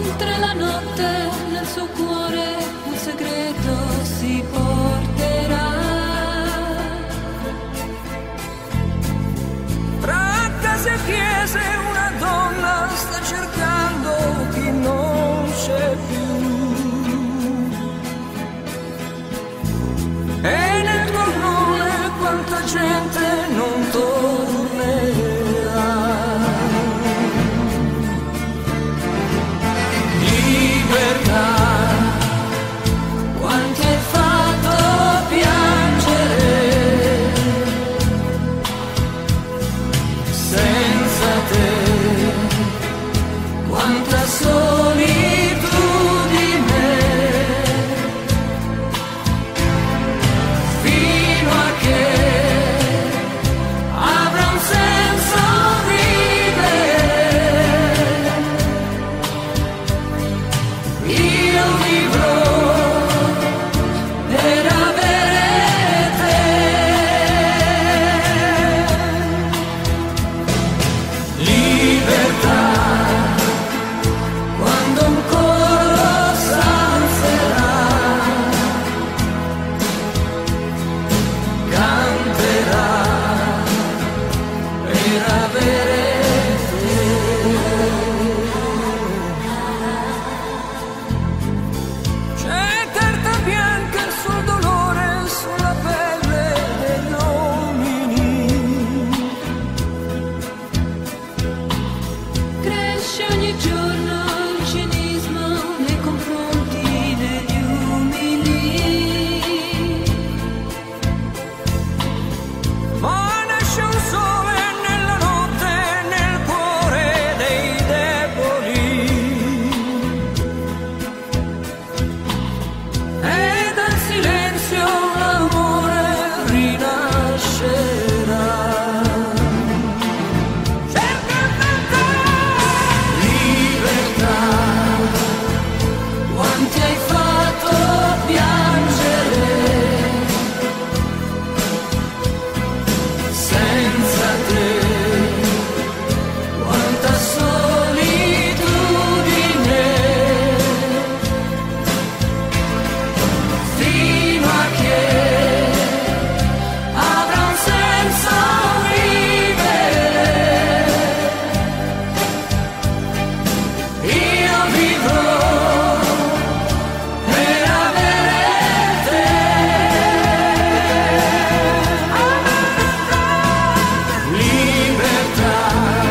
oltre la notte nel suo cuore un segreto si porterà. Tra case e chiese una donna sta cercando chi non c'è più. E nel tornone quanta gente non tornerà. Libertà, quanti hai fatto piangere, senza te, quanta solitudine, fino a che avrà un senso vivere. Io vivrò per avere te. Libertà, quando un coro s'alzerà, canterà per avere te. C'è carta bianca sul dolore, sulla pelle degli uomini. Cresce ogni giorno il cinismo nei confronti degli umili. Ma nasce un sole nella notte, nel cuore dei deboli. E dal silenzio l'amore rinascerà. Libertà, quanti hai fatto piangere, senza te, quanta solitudine, fino a che avrà un senso vivere. Io vivrò per avere te. Libertà,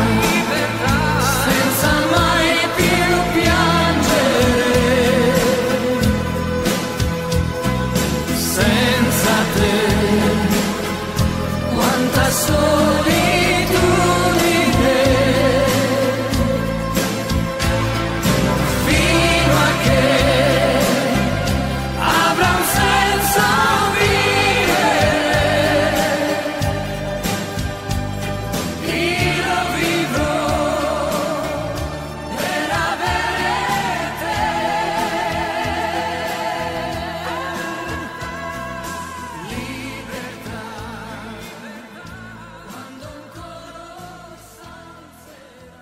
senza mai più piangere, senza te, quanta solitudine, fino a che avrà un senso vivere. Io vivrò per avere te. Libertà, quando un coro s'alzerà.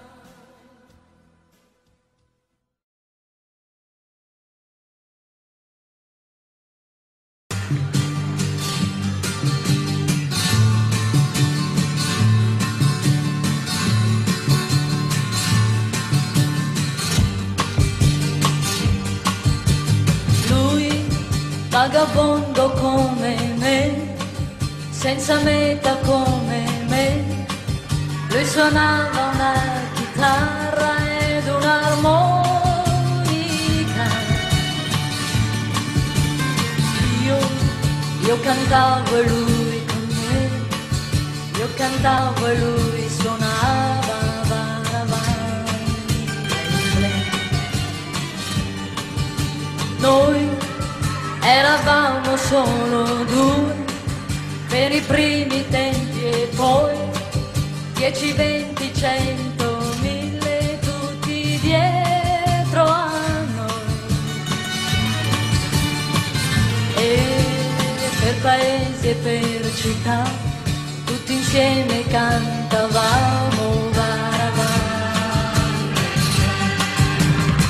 Lui, vagabondo come me, senza meta come me, lui suonava una chitarra ed un'armonica. Io cantavo e lui con me, io cantavo e lui suonava. Noi eravamo solo due per i primi tempi e poi 10, 20, 100, 1000 tutti dietro a noi. E per paesi e per città tutti insieme cantavamo Varavai.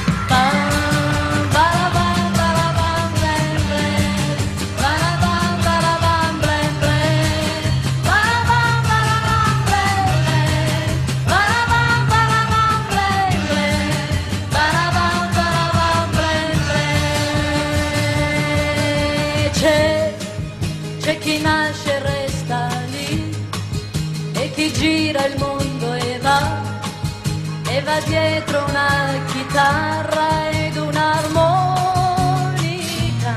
e va dietro una chitarra ed un'armonica.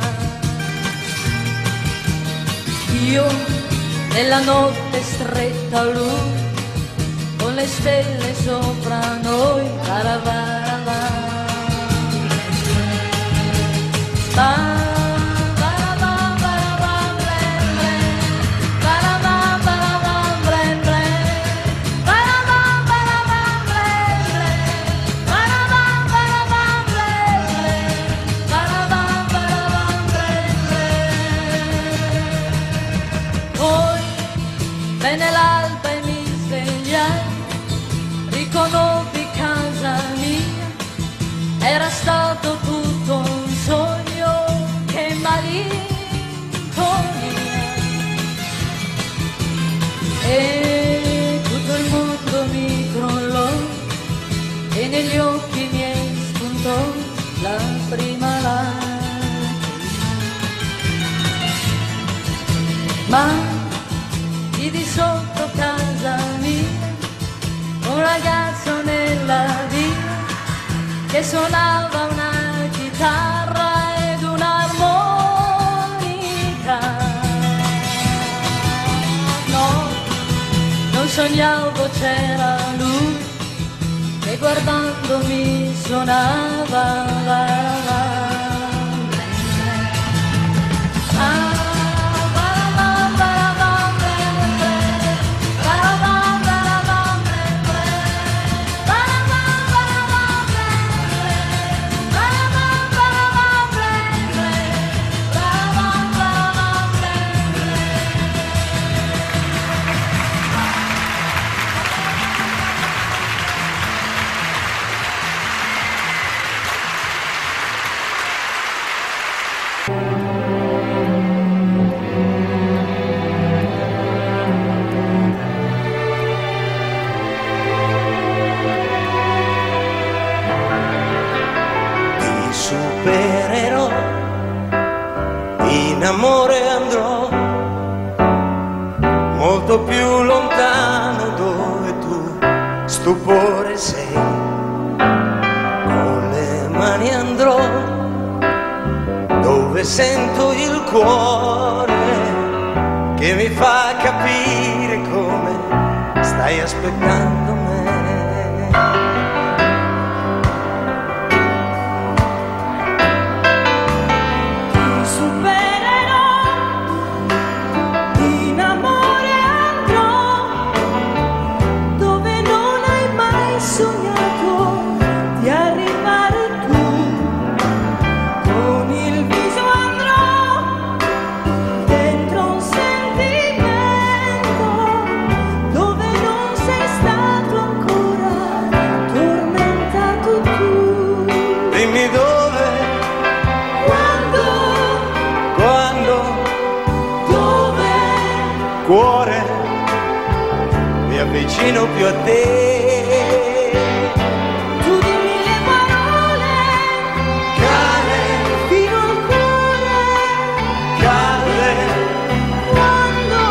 Io nella notte stretta, lui con le stelle sopra noi. Poi venne l'alba e mi svegliai, riconobbi casa mia, era stato tutto un sogno, che malinconia. E tutto il mondo mi crollò e negli occhi miei spuntò la prima lacrima. Ma di sotto casa mia, un ragazzo nella via che suonava una chitarra ed un'armonica. No, non sognavo, c'era lui che guardandomi suonava. In amore andrò molto più lontano, dove tu stupore sei. Con le mani andrò dove sento il cuore che mi fa capire come stai aspettando me. Cuore, mi avvicino più a te. Tu dimmi le parole, Care, fino al cuore, care, quando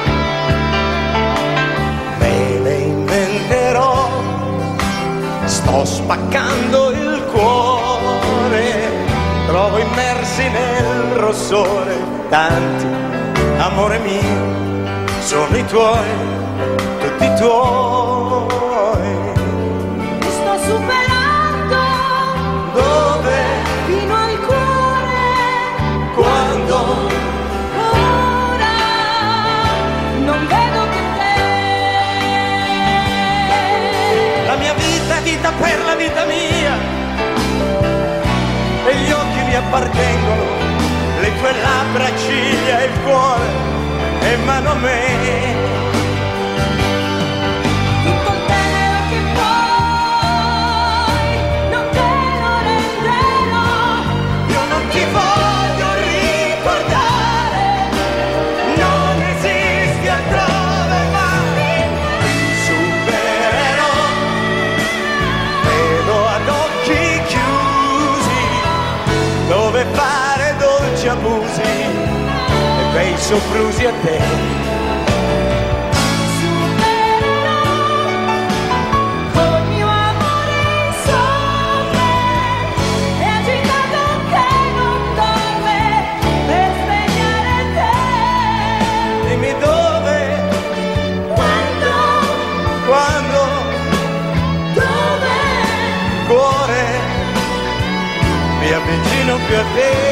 me le inventerò. Sto spaccando il cuore, trovo immersi nel rossore tanti, amore mio, sono i tuoi, tutti i tuoi. ti sto superando, Dove, fino al cuore, quando, ora non vedo che te. la mia vita è vita per la vita mia, e gli occhi mi appartengono, le tue labbra, ciglia e il cuore in mano a me. Tutto il tenero che puoi, non te lo renderò. Io non ti voglio ricordare, non esisti altrove, ma ti supererò. Vedo ad occhi chiusi dove fare dolci abusi e bei soprusi a te. Supererò col mio amore più a te.